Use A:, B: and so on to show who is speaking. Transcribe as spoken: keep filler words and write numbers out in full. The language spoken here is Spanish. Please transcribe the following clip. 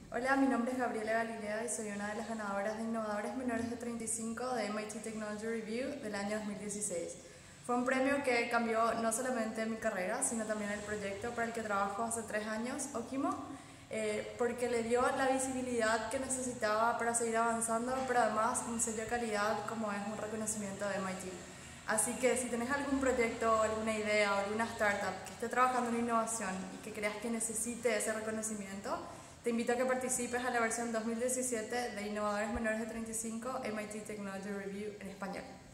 A: Hola, mi nombre es Gabriela Galilea y soy una de las ganadoras de Innovadores Menores de treinta y cinco de M I T Technology Review del año dos mil dieciséis. Fue un premio que cambió no solamente mi carrera, sino también el proyecto para el que trabajo hace tres años, Okimo, eh, porque le dio la visibilidad que necesitaba para seguir avanzando, pero además un sello de calidad como es un reconocimiento de M I T. Así que si tenés algún proyecto, alguna idea o alguna startup que esté trabajando en innovación y que creas que necesite ese reconocimiento, te invito a que participes a la versión dos mil diecisiete de Innovadores Menores de treinta y cinco M I T Technology Review en español.